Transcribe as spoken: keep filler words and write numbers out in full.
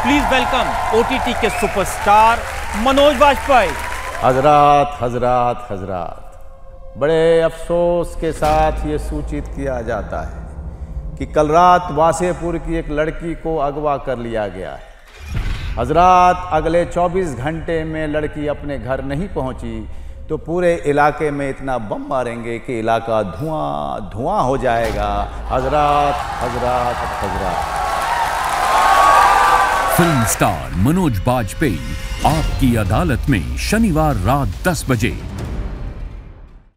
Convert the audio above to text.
Please welcome OTT के superstar Manoj Bajpayee. हजरात हजरात हजरात, बड़े अफसोस के साथ ये सूचित किया जाता है कि कल रात वासेपुर की एक लड़की को अगवा कर लिया गया है। हजरात, अगले चौबीस घंटे में लड़की अपने घर नहीं पहुंची तो पूरे इलाके में इतना बम मारेंगे कि इलाका धुआं धुआं हो जाएगा। हजरात हजरात हजरात। फिल्म स्टार मनोज बाजपेयी आपकी अदालत में शनिवार रात दस बजे।